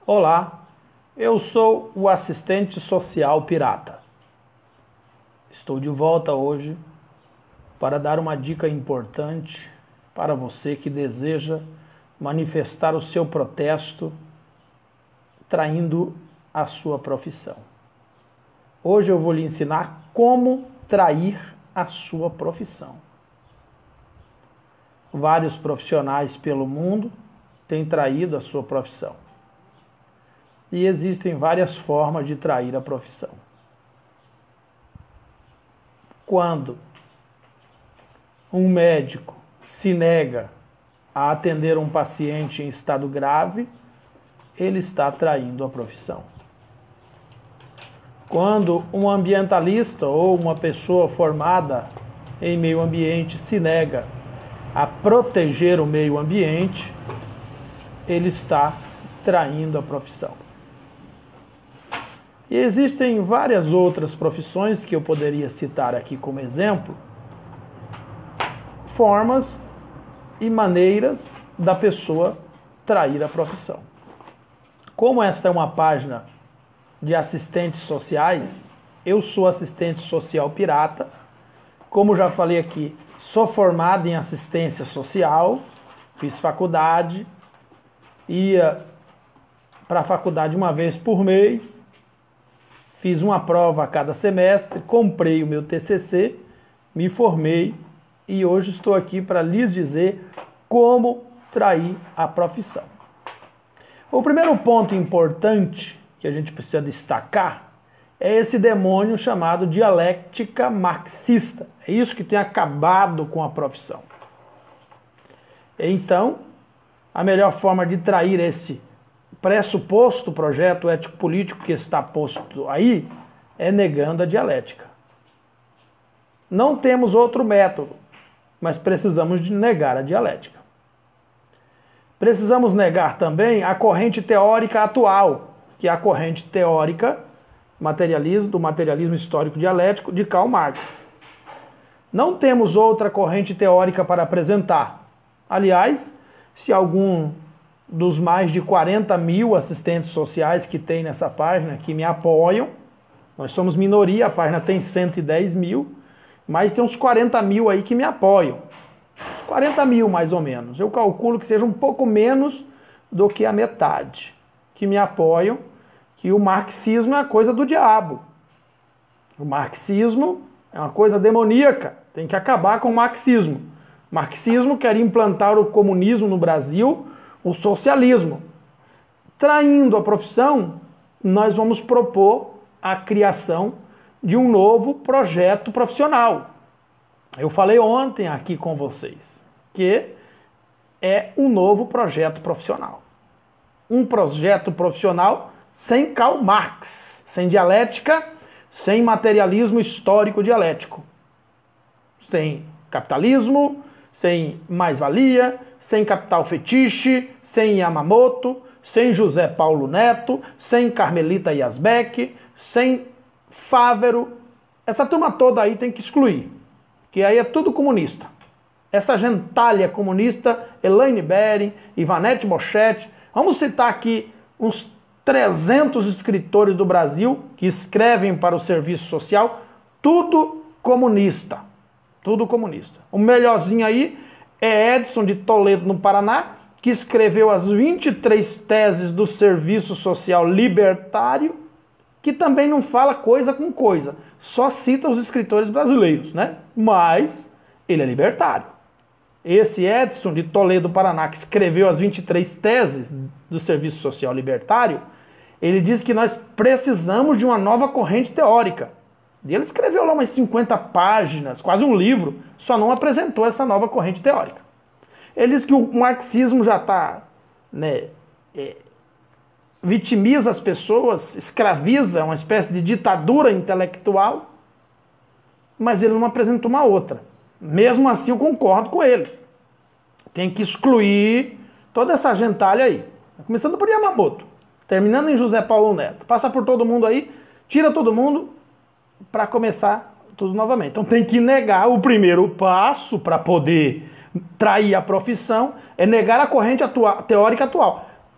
Olá, eu sou o assistente social pirata. Estou de volta hoje para dar uma dica importante para você que deseja manifestar o seu protesto traindo a sua profissão. Hoje eu vou lhe ensinar como trair a sua profissão. Vários profissionais pelo mundo têm traído a sua profissão. E existem várias formas de trair a profissão. Quando um médico se nega a atender um paciente em estado grave, ele está traindo a profissão. Quando um ambientalista ou uma pessoa formada em meio ambiente se nega a proteger o meio ambiente, ele está traindo a profissão. E existem várias outras profissões que eu poderia citar aqui como exemplo, formas e maneiras da pessoa trair a profissão. Como esta é uma página de assistentes sociais, eu sou assistente social pirata. Como já falei aqui, sou formado em assistência social, fiz faculdade, ia para a faculdade uma vez por mês, fiz uma prova a cada semestre, comprei o meu TCC, me formei e hoje estou aqui para lhes dizer como trair a profissão. O primeiro ponto importante que a gente precisa destacar é esse demônio chamado dialética marxista. É isso que tem acabado com a profissão. Então, a melhor forma de trair esse pressuposto projeto ético-político que está posto aí é negando a dialética. Não temos outro método, mas precisamos de negar a dialética. Precisamos negar também a corrente teórica atual, que é a corrente teórica do materialismo histórico dialético de Karl Marx. Não temos outra corrente teórica para apresentar. Aliás, se algum dos mais de 40 mil assistentes sociais que tem nessa página, que me apoiam, nós somos minoria, a página tem 110 mil, mas tem uns 40 mil aí que me apoiam. Uns 40 mil mais ou menos. Eu calculo que seja um pouco menos do que a metade que me apoiam, que o marxismo é a coisa do diabo. O marxismo é uma coisa demoníaca, tem que acabar com o marxismo. O marxismo quer implantar o comunismo no Brasil, o socialismo. Traindo a profissão, nós vamos propor a criação de um novo projeto profissional. Eu falei ontem aqui com vocês que é um novo projeto profissional. Um projeto profissional sem Karl Marx, sem dialética, sem materialismo histórico dialético, sem capitalismo, sem mais-valia, sem capital fetiche, sem Yamamoto, sem José Paulo Neto, sem Carmelita Yazbek, sem Fávero. Essa turma toda aí tem que excluir, que aí é tudo comunista. Essa gentalha comunista, Elaine Bering, Ivanete Bochetti, vamos citar aqui uns 300 escritores do Brasil que escrevem para o serviço social, tudo comunista. Tudo comunista. O melhorzinho aí é Edson de Toledo, no Paraná, que escreveu as 23 teses do Serviço Social Libertário, que também não fala coisa com coisa, só cita os escritores brasileiros, né? Mas ele é libertário. Esse Edson de Toledo, Paraná, que escreveu as 23 teses do Serviço Social Libertário, ele diz que nós precisamos de uma nova corrente teórica. E ele escreveu lá umas 50 páginas, quase um livro, só não apresentou essa nova corrente teórica. Ele diz que o marxismo já está, vitimiza as pessoas, escraviza, uma espécie de ditadura intelectual, mas ele não apresentou uma outra. Mesmo assim, eu concordo com ele. Tem que excluir toda essa gentalha aí. Começando por Yamamoto, terminando em José Paulo Neto. Passa por todo mundo aí, tira todo mundo para começar tudo novamente. Então tem que negar o primeiro passo para poder trair a profissão, é negar a corrente teórica atual.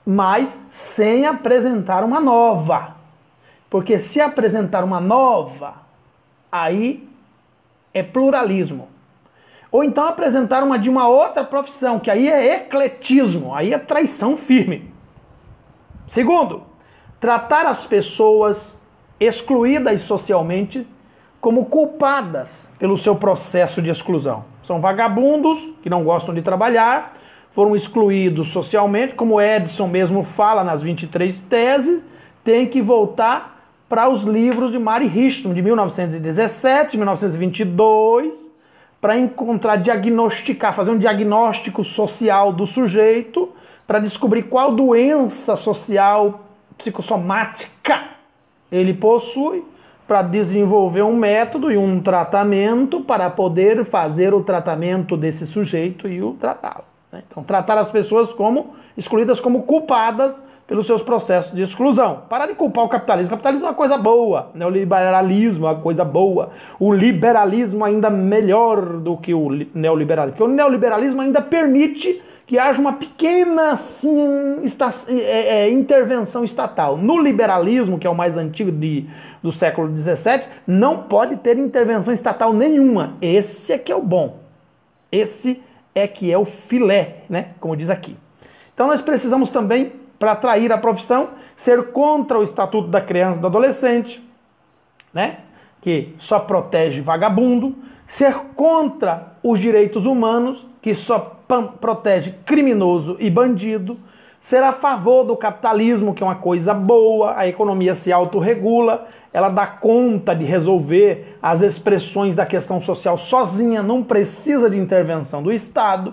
mas sem apresentar uma nova. Porque se apresentar uma nova, aí é pluralismo. Ou então apresentar uma de uma outra profissão, que aí é ecletismo, aí é traição firme. Segundo, tratar as pessoas excluídas socialmente como culpadas pelo seu processo de exclusão. São vagabundos que não gostam de trabalhar, foram excluídos socialmente, como Edson mesmo fala nas 23 teses, tem que voltar para os livros de Mary Richardson, de 1917, 1922, para encontrar, diagnosticar, fazer um diagnóstico social do sujeito, para descobrir qual doença social psicossomática ele possui, para desenvolver um método e um tratamento para poder fazer o tratamento desse sujeito e o tratá-lo. Então, tratar as pessoas como excluídas, como culpadas pelos seus processos de exclusão. Parar de culpar o capitalismo. O capitalismo é uma coisa boa, o neoliberalismo é uma coisa boa. O liberalismo ainda melhor do que o neoliberalismo, porque o neoliberalismo ainda permite que haja uma pequena assim, intervenção estatal. No liberalismo, que é o mais antigo do século XVII, não pode ter intervenção estatal nenhuma. Esse é que é o bom. Esse é que é o filé, né? Como diz aqui. Então nós precisamos também, para atrair a profissão, ser contra o Estatuto da Criança e do Adolescente, né? Que só protege vagabundo, ser contra os direitos humanos, que só protege criminoso e bandido, ser a favor do capitalismo, que é uma coisa boa, a economia se autorregula, ela dá conta de resolver as expressões da questão social sozinha, não precisa de intervenção do Estado.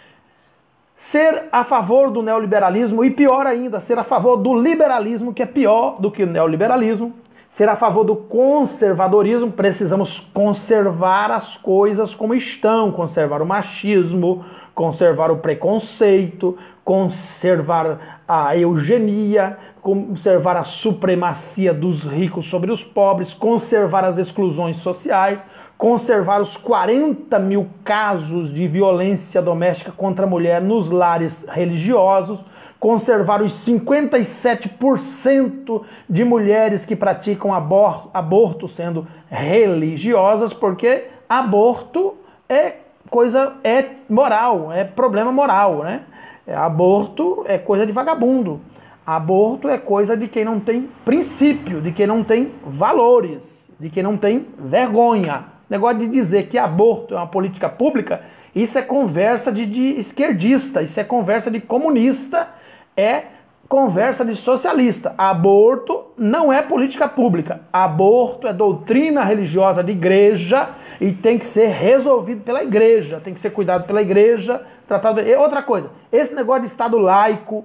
Ser a favor do neoliberalismo e, pior ainda, ser a favor do liberalismo, que é pior do que o neoliberalismo. Ser a favor do conservadorismo, precisamos conservar as coisas como estão, conservar o machismo, conservar o preconceito, conservar a eugenia, conservar a supremacia dos ricos sobre os pobres, conservar as exclusões sociais, conservar os 40 mil casos de violência doméstica contra a mulher nos lares religiosos, conservar os 57% de mulheres que praticam aborto sendo religiosas, porque aborto é coisa, é moral, é problema moral, né? Aborto é coisa de vagabundo. Aborto é coisa de quem não tem princípio, de quem não tem valores, de quem não tem vergonha. Negócio de dizer que aborto é uma política pública, isso é conversa de esquerdista, isso é conversa de comunista, é conversa de socialista. Aborto não é política pública. Aborto é doutrina religiosa de igreja e tem que ser resolvido pela igreja, tem que ser cuidado pela igreja, tratado. E outra coisa, esse negócio de Estado laico,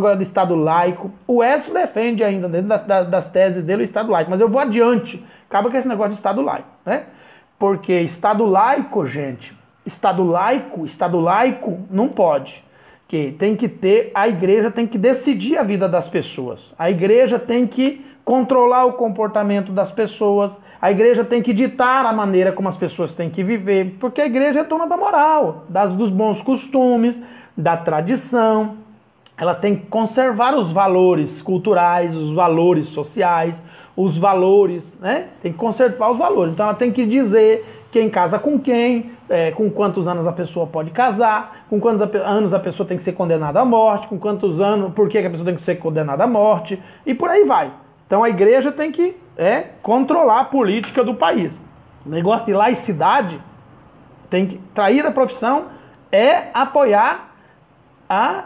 o Edson defende ainda, dentro das teses dele, o Estado laico, mas eu vou adiante, acaba com esse negócio de Estado laico, né? Porque Estado laico, gente, Estado laico não pode. Que tem que ter, a igreja tem que decidir a vida das pessoas. A igreja tem que controlar o comportamento das pessoas. A igreja tem que ditar a maneira como as pessoas têm que viver. Porque a igreja é dona da moral, dos bons costumes, da tradição. Ela tem que conservar os valores culturais, os valores sociais, os valores, né? Tem que conservar os valores. Então ela tem que dizer quem casa com quem, com quantos anos a pessoa pode casar, com quantos anos a pessoa tem que ser condenada à morte, com quantos anos, por que a pessoa tem que ser condenada à morte, e por aí vai. Então a igreja tem que controlar a política do país. O negócio de laicidade, tem que trair a profissão, é apoiar a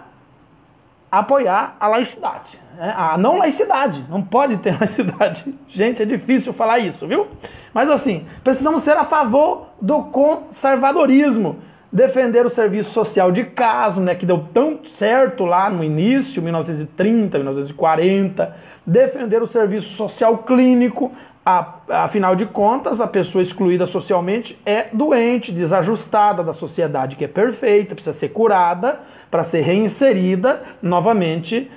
laicidade. A não laicidade. Não pode ter laicidade. Gente, é difícil falar isso, viu? Mas assim, precisamos ser a favor do conservadorismo. Defender o serviço social de caso, né, que deu tão certo lá no início, 1930, 1940. Defender o serviço social clínico. Afinal de contas, a pessoa excluída socialmente é doente, desajustada da sociedade, que é perfeita, precisa ser curada para ser reinserida novamente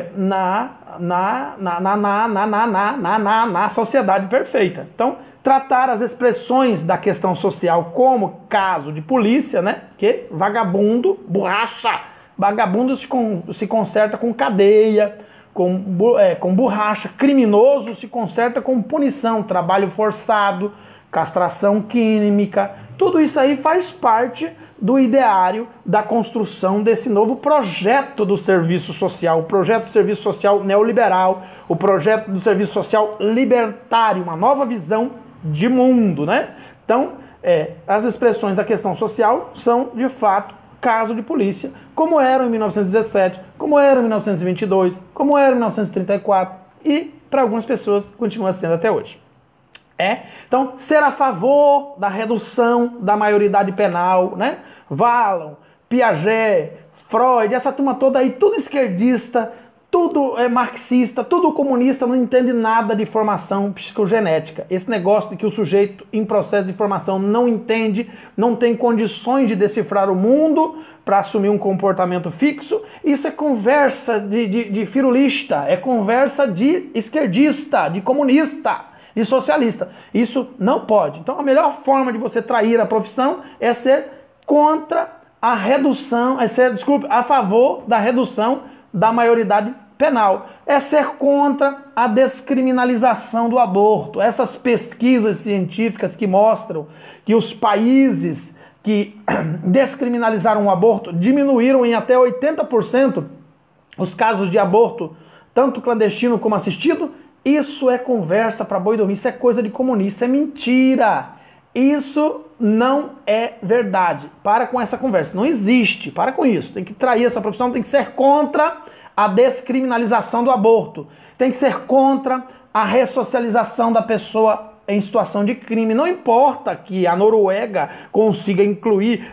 na sociedade perfeita. Então, tratar as expressões da questão social como caso de polícia, né? Que vagabundo, borracha, Vagabundo se conserta com cadeia, com borracha. Criminoso se conserta com punição, trabalho forçado, castração química. Tudo isso aí faz parte do ideário da construção desse novo projeto do serviço social, o projeto do serviço social neoliberal, o projeto do serviço social libertário, uma nova visão de mundo, né? Então, as expressões da questão social são, de fato, caso de polícia, como eram em 1917, como eram em 1922, como eram em 1934 e, para algumas pessoas, continua sendo até hoje. Então, ser a favor da redução da maioridade penal, né? Wallon, Piaget, Freud, essa turma toda aí, tudo esquerdista, tudo marxista, tudo comunista, não entende nada de formação psicogenética. Esse negócio de que o sujeito em processo de formação não entende, não tem condições de decifrar o mundo para assumir um comportamento fixo, isso é conversa de firulista, é conversa de esquerdista, de comunista, de socialista. Isso não pode. Então a melhor forma de você trair a profissão é ser contra a redução, a favor da redução da maioridade penal. É ser contra a descriminalização do aborto. Essas pesquisas científicas que mostram que os países que descriminalizaram o aborto diminuíram em até 80% os casos de aborto, tanto clandestino como assistido. Isso é conversa para boi dormir, isso é coisa de comunista, é mentira. Isso não é verdade. Para com essa conversa, não existe, para com isso. Tem que trair essa profissão, tem que ser contra a descriminalização do aborto. Tem que ser contra a ressocialização da pessoa em situação de crime. Não importa que a Noruega consiga incluir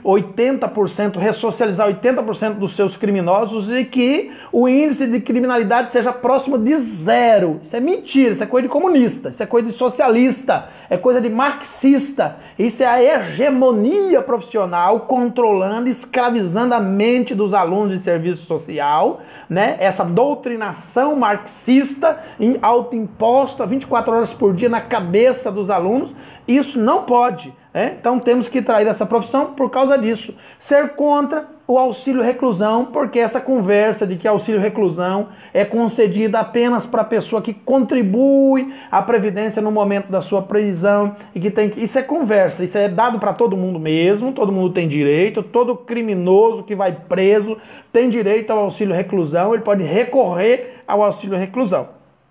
80%, ressocializar 80% dos seus criminosos e que o índice de criminalidade seja próximo de zero. Isso é mentira, isso é coisa de comunista, isso é coisa de socialista, é coisa de marxista. Isso é a hegemonia profissional controlando, escravizando a mente dos alunos de serviço social, né? Essa doutrinação marxista autoimposta 24 horas por dia na cabeça dos alunos, isso não pode. Então temos que trair essa profissão por causa disso. Ser contra o auxílio reclusão, porque essa conversa de que auxílio reclusão é concedida apenas para a pessoa que contribui à previdência no momento da sua prisão e que tem que... Isso é conversa, isso é dado para todo mundo mesmo, todo mundo tem direito, todo criminoso que vai preso tem direito ao auxílio reclusão, ele pode recorrer ao auxílio reclusão.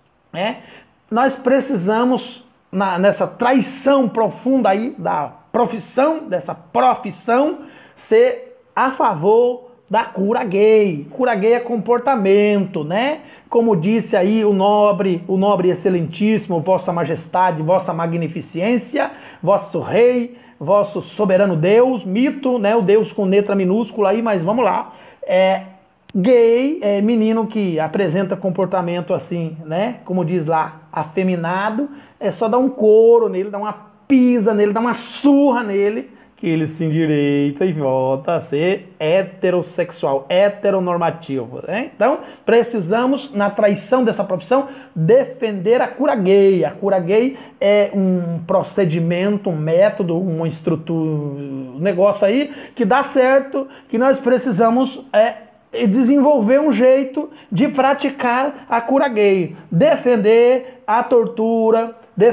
Nós precisamos, nessa traição profunda aí da profissão, dessa profissão, ser a favor da cura gay. Cura gay é comportamento, né? Como disse aí o nobre excelentíssimo, vossa majestade, vossa magnificência, vosso rei, vosso soberano Deus, mito, né? O Deus com letra minúscula aí, mas vamos lá. Gay é menino que apresenta comportamento assim, né? Como diz lá, afeminado, é só dar um couro nele, dar uma pisa nele, dar uma surra nele, que ele se endireita e volta a ser heterossexual, heteronormativo. Então, precisamos, na traição dessa profissão, defender a cura gay. A cura gay é um procedimento, um método, uma estrutura, um negócio aí que dá certo, que nós precisamos desenvolver um jeito de praticar a cura gay. Defender a tortura,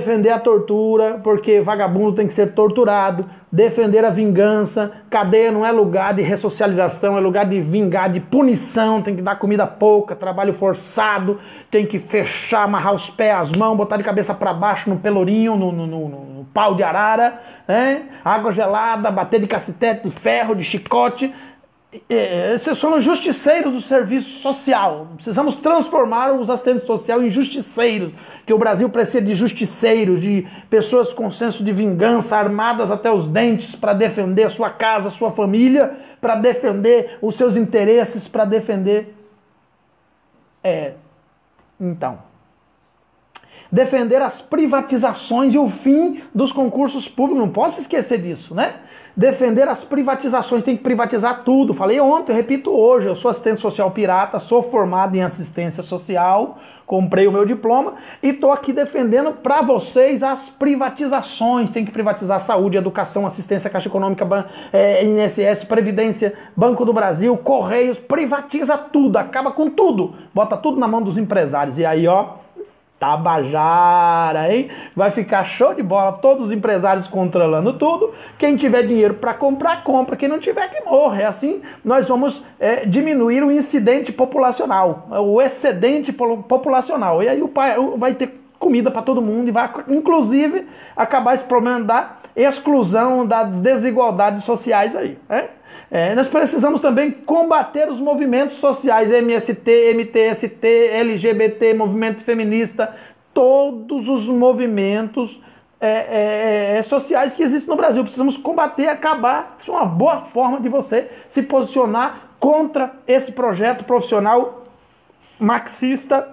porque vagabundo tem que ser torturado, defender a vingança, cadeia não é lugar de ressocialização, é lugar de vingar, de punição, tem que dar comida pouca, trabalho forçado, tem que fechar, amarrar os pés, as mãos, botar de cabeça para baixo no pelourinho, no pau de arara, água gelada, bater de cacetete, de ferro, de chicote. Esses são os justiceiros do serviço social. Precisamos transformar os assistentes sociais em justiceiros, que o Brasil precisa de justiceiros, de pessoas com senso de vingança, armadas até os dentes para defender a sua casa, a sua família, para defender os seus interesses, para defender... defender as privatizações e o fim dos concursos públicos. Não posso esquecer disso, né? Defender as privatizações, tem que privatizar tudo. Falei ontem, eu repito hoje, eu sou assistente social pirata, sou formado em assistência social, comprei o meu diploma e estou aqui defendendo para vocês as privatizações. Tem que privatizar saúde, educação, assistência, Caixa Econômica, INSS, Previdência, Banco do Brasil, Correios, privatiza tudo, acaba com tudo, bota tudo na mão dos empresários. E aí, ó, Tabajara, hein? Vai ficar show de bola, todos os empresários controlando tudo. Quem tiver dinheiro para comprar, compra. Quem não tiver, que morre. Assim nós vamos diminuir o incidente populacional, o excedente populacional. E aí o pai vai ter comida para todo mundo e vai, inclusive, acabar esse problema da exclusão, das desigualdades sociais aí, né? Nós precisamos também combater os movimentos sociais, MST, MTST, LGBT, movimento feminista, todos os movimentos sociais que existem no Brasil. Precisamos combater, acabar. Isso é uma boa forma de você se posicionar contra esse projeto profissional marxista,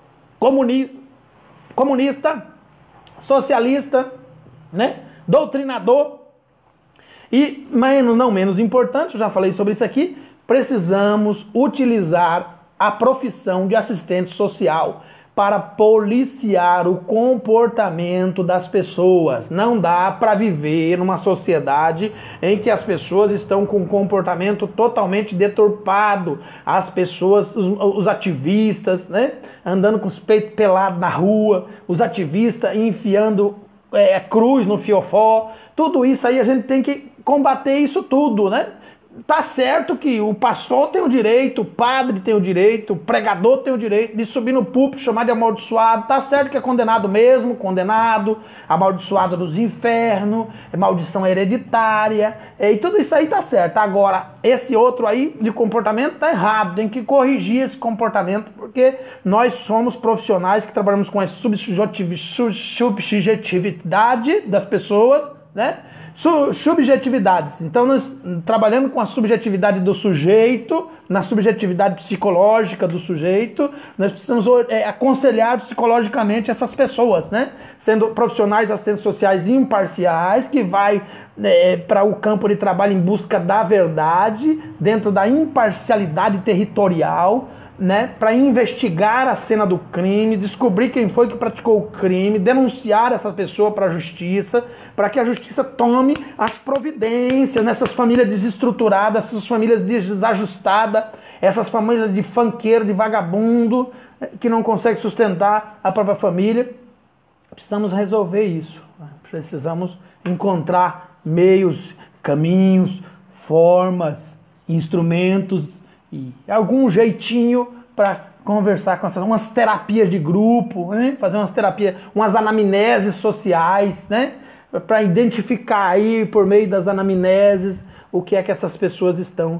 comunista, socialista, né? Doutrinador. E, não menos importante, eu já falei sobre isso aqui, precisamos utilizar a profissão de assistente social para policiar o comportamento das pessoas. Não dá para viver numa sociedade em que as pessoas estão com um comportamento totalmente deturpado. As pessoas, os ativistas, né, andando com os peitos pelados na rua, os ativistas enfiando cruz no fiofó. Tudo isso aí a gente tem que combater isso tudo, né? Tá certo que o pastor tem o direito, o padre tem o direito, o pregador tem o direito de subir no púlpito, chamar de amaldiçoado. Tá certo que é condenado mesmo, condenado, amaldiçoado dos infernos, maldição hereditária, e tudo isso aí tá certo. Agora, esse outro aí de comportamento tá errado, tem que corrigir esse comportamento, porque nós somos profissionais que trabalhamos com a subjetividade das pessoas, né? Subjetividades. Então nós trabalhando com a subjetividade do sujeito, na subjetividade psicológica do sujeito, nós precisamos aconselhar psicologicamente essas pessoas, né? Sendo profissionais assistentes sociais imparciais, que vai para o campo de trabalho em busca da verdade, dentro da imparcialidade territorial, né, para investigar a cena do crime, descobrir quem foi que praticou o crime, denunciar essa pessoa para a justiça, para que a justiça tome as providências nessas famílias desestruturadas, essas famílias desajustadas, essas famílias de funkeiro, de vagabundo, que não consegue sustentar a própria família. Precisamos resolver isso. Precisamos encontrar meios, caminhos, formas, instrumentos e algum jeitinho para conversar com umas terapias de grupo, né? Fazer umas terapias, umas anamneses sociais, né? Para identificar aí por meio das anamneses o que é que essas pessoas estão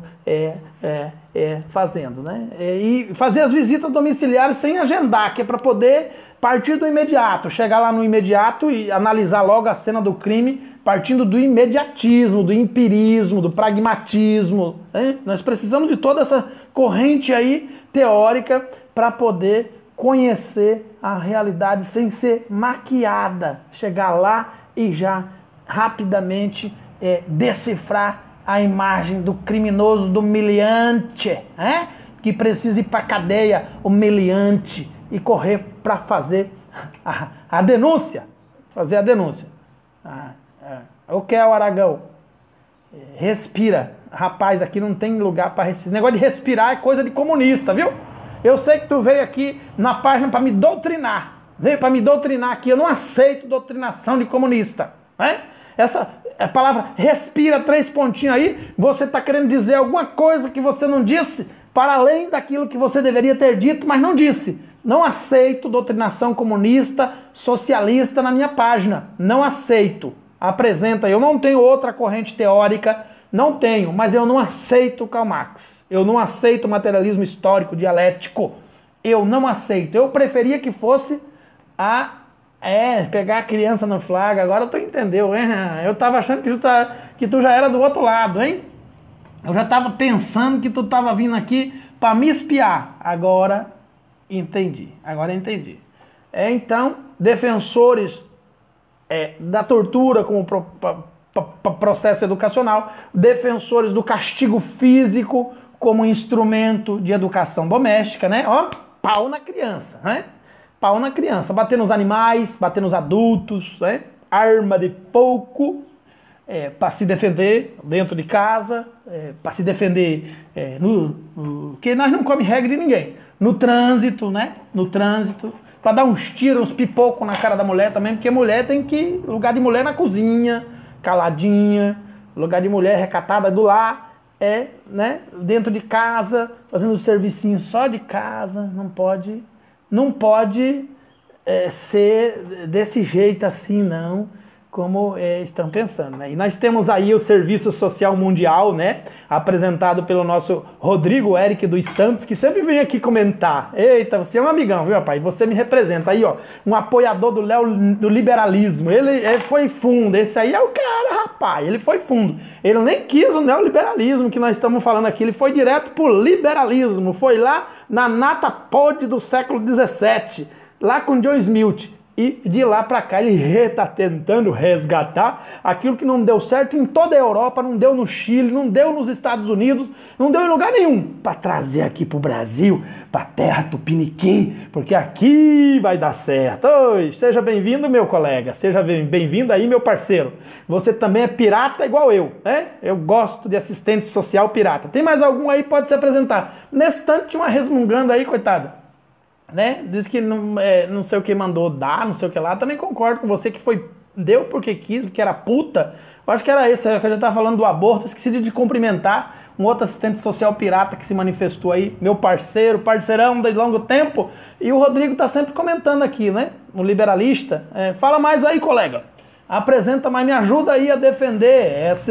fazendo, né? E fazer as visitas domiciliares sem agendar, que é para poder partir do imediato, chegar lá no imediato e analisar logo a cena do crime, partindo do imediatismo, do empirismo, do pragmatismo, né? Nós precisamos de toda essa corrente aí teórica para poder conhecer a realidade sem ser maquiada, chegar lá e já rapidamente decifrar a imagem do criminoso, do humilhante, que precisa ir para a cadeia, humilhante, e correr para fazer a denúncia. Fazer a denúncia. O que é o Aragão? Respira. Rapaz, aqui não tem lugar para respirar. Esse negócio de respirar é coisa de comunista, viu? Eu sei que tu veio aqui na página para me doutrinar. Veio para me doutrinar aqui. Eu não aceito doutrinação de comunista, né? Essa palavra respira, 3 pontinhos aí, você está querendo dizer alguma coisa que você não disse, para além daquilo que você deveria ter dito, mas não disse. Não aceito doutrinação comunista, socialista na minha página. Não aceito. Apresenta. Eu não tenho outra corrente teórica, não tenho, mas eu não aceito Karl Marx. Eu não aceito materialismo histórico dialético. Eu não aceito. Eu preferia que fosse pegar a criança no flagra. Agora tu entendeu, hein? Eu estava achando que tu já era do outro lado, hein? Eu já estava pensando que tu estava vindo aqui para me espiar. Agora entendi. Então, defensores da tortura como processo educacional, defensores do castigo físico como instrumento de educação doméstica, né? Ó, pau na criança, né? Pau na criança, bater nos animais, bater nos adultos, né? Arma de fogo para se defender dentro de casa, para se defender porque nós não comemos regra de ninguém. No trânsito, né? No trânsito, para dar uns tiros, uns pipocos na cara da mulher também, porque mulher tem que, lugar de mulher na cozinha, caladinha, lugar de mulher recatada do lar, né? Dentro de casa, fazendo um servicinho só de casa, não pode ser desse jeito assim, não, como estão pensando, né? E nós temos aí o Serviço Social Mundial, né? Apresentado pelo nosso Rodrigo Eric dos Santos, que sempre vem aqui comentar. Eita, você é um amigão, viu, rapaz? Você me representa. Aí, ó, um apoiador do liberalismo. Ele foi fundo. Esse aí é o cara, rapaz. Ele foi fundo. Ele nem quis o neoliberalismo que nós estamos falando aqui. Ele foi direto pro liberalismo. Foi lá na nata podre do século XVII, lá com John Smilt. E de lá para cá ele está tentando resgatar aquilo que não deu certo em toda a Europa, não deu no Chile, não deu nos Estados Unidos, não deu em lugar nenhum, para trazer aqui para o Brasil, para a terra tupiniquim, porque aqui vai dar certo. Oi, seja bem-vindo, meu colega, seja bem-vindo aí, meu parceiro. Você também é pirata igual eu, né? Eu gosto de assistente social pirata. Tem mais algum aí? Pode se apresentar. Nesse instante tinha uma resmungando aí, coitada. Né? Diz que não sei o que mandou dar, não sei o que lá. Também concordo com você que deu porque quis, porque era puta. Eu acho que era isso, que a gente tava falando do aborto. Esqueci de cumprimentar um outro assistente social pirata que se manifestou aí, meu parceirão de longo tempo. E o Rodrigo tá sempre comentando aqui, né? O liberalista. Fala mais aí, colega. Apresenta mais, me ajuda aí a defender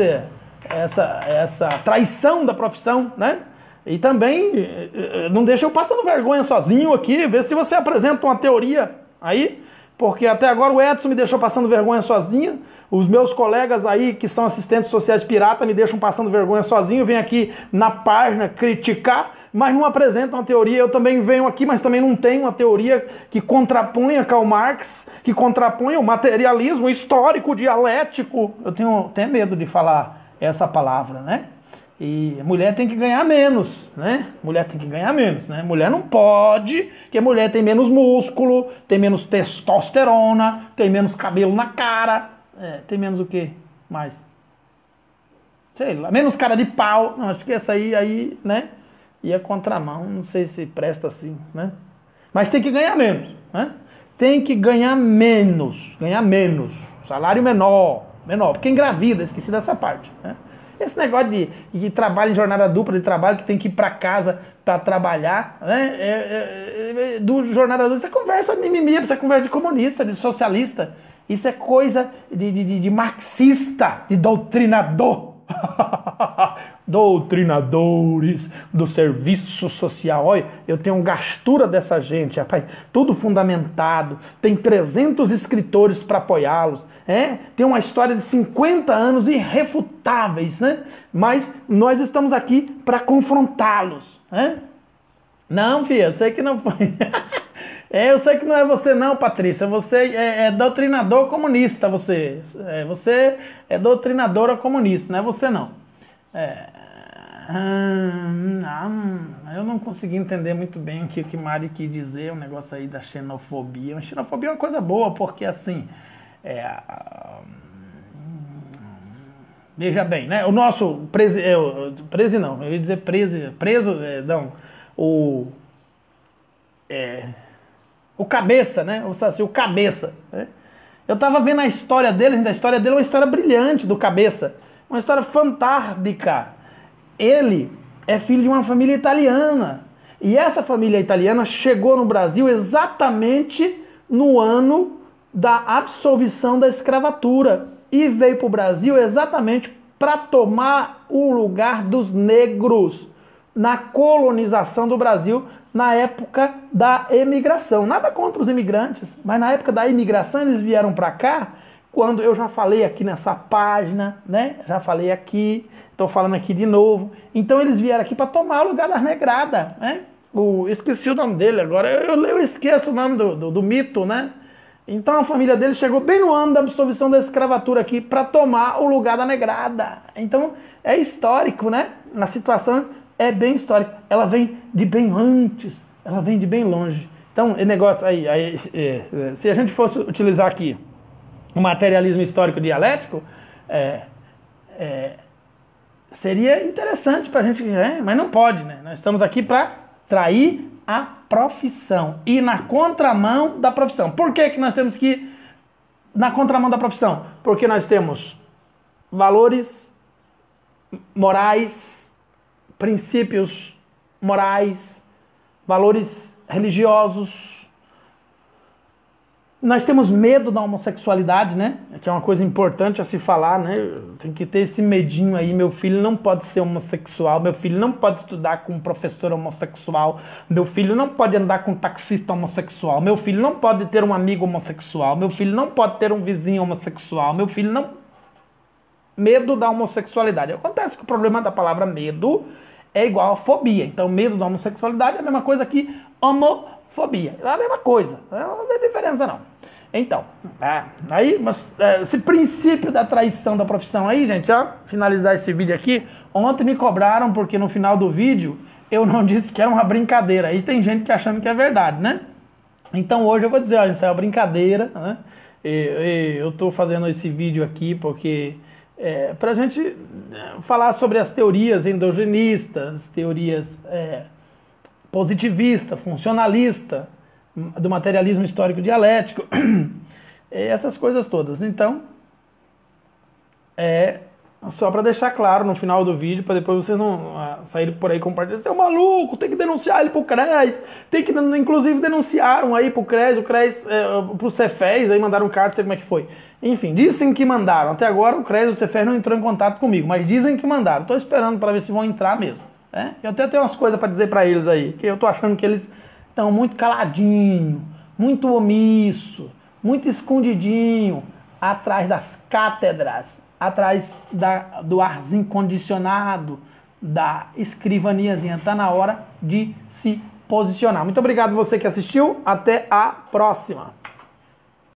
essa traição da profissão, né? E também não deixa eu passando vergonha sozinho aqui, vê se você apresenta uma teoria aí, porque até agora o Edson me deixou passando vergonha sozinho, os meus colegas aí que são assistentes sociais pirata me deixam passando vergonha sozinho, vem aqui na página criticar, mas não apresentam uma teoria. Eu também venho aqui, mas também não tenho uma teoria que contraponha Karl Marx, que contraponha o materialismo histórico, dialético. Eu tenho até medo de falar essa palavra, né? E a mulher tem que ganhar menos, né? Mulher tem que ganhar menos, né? Mulher não pode, porque a mulher tem menos músculo, tem menos testosterona, tem menos cabelo na cara, tem menos o quê mais? Sei lá, menos cara de pau. Não, acho que essa aí, né? Ia contramão, não sei se presta assim, né? Mas tem que ganhar menos, né? Tem que ganhar menos, salário menor, porque engravida, esqueci dessa parte, né? Esse negócio de trabalho em jornada dupla, de trabalho que tem que ir para casa para trabalhar, né? Do jornada dupla, isso é conversa de mimimi, isso é conversa de comunista, de socialista, isso é coisa de marxista, de doutrinador. Doutrinadores do serviço social. Olha, eu tenho gastura dessa gente, rapaz, tudo fundamentado, tem 300 escritores para apoiá-los, tem uma história de 50 anos irrefutáveis, né? Mas nós estamos aqui para confrontá-los, né? Não, filha, eu sei que não foi. Eu sei que não é você não, Patrícia. Você é doutrinador comunista, você. Você é doutrinadora comunista, não é você não. Eu não consegui entender muito bem o que Mari quis dizer, o negócio aí da xenofobia. A xenofobia é uma coisa boa, porque assim... veja bem, né? O nosso eu ia dizer o cabeça, né? O cabeça, né? Eu tava vendo a história dele é uma história brilhante do cabeça, uma história fantástica. Ele é filho de uma família italiana, e essa família italiana chegou no Brasil exatamente no ano da absolvição da escravatura e veio para o Brasil exatamente para tomar o lugar dos negros na colonização do Brasil na época da imigração. Nada contra os imigrantes, mas na época da imigração eles vieram para cá, quando eu já falei aqui nessa página, né? Já falei aqui, estou falando aqui de novo. Então eles vieram aqui para tomar o lugar das negradas, né? Esqueci o nome dele agora, eu esqueço o nome do mito, né? Então a família dele chegou bem no ano da absolvição da escravatura aqui para tomar o lugar da negrada. Então é histórico, né? Na situação é bem histórico. Ela vem de bem antes, ela vem de bem longe. Então, o negócio aí se a gente fosse utilizar aqui o materialismo histórico dialético, seria interessante para a gente, mas não pode, né? Nós estamos aqui para trair a profissão, ir na contramão da profissão. Por que nós temos que ir na contramão da profissão? Porque nós temos valores morais, princípios morais, valores religiosos. Nós temos medo da homossexualidade, né? Que é uma coisa importante a se falar, né? Tem que ter esse medinho aí. Meu filho não pode ser homossexual, meu filho não pode estudar com um professor homossexual, meu filho não pode andar com um taxista homossexual, meu filho não pode ter um amigo homossexual, meu filho não pode ter um vizinho homossexual, meu filho não... Medo da homossexualidade. Acontece que o problema da palavra medo é igual a fobia. Então, medo da homossexualidade é a mesma coisa que homofobia. É a mesma coisa. Não tem diferença, não. Então, aí, esse princípio da traição da profissão aí, gente, ó, finalizar esse vídeo aqui. Ontem me cobraram porque no final do vídeo eu não disse que era uma brincadeira. Aí tem gente que achando que é verdade, né? Então hoje eu vou dizer, olha, isso é uma brincadeira, né? Eu tô fazendo esse vídeo aqui porque... para a gente falar sobre as teorias endogenistas, teorias positivistas, funcionalistas, do materialismo histórico dialético, essas coisas todas. Então, só para deixar claro no final do vídeo, para depois vocês não saírem por aí compartilhando, você é um maluco, tem que denunciar ele pro CRES, inclusive denunciaram aí pro CRES, pro Cefez, aí mandaram carta, não sei como é que foi. Enfim, dizem que mandaram, até agora o CRES e o Cefez não entrou em contato comigo, mas dizem que mandaram, estou esperando para ver se vão entrar mesmo. Eu até tenho umas coisas para dizer para eles aí, que eu tô achando que eles estão muito caladinho, muito omisso, muito escondidinho, atrás das cátedras, atrás do arzinho condicionado, da escrivaniazinha. Está na hora de se posicionar. Muito obrigado você que assistiu. Até a próxima.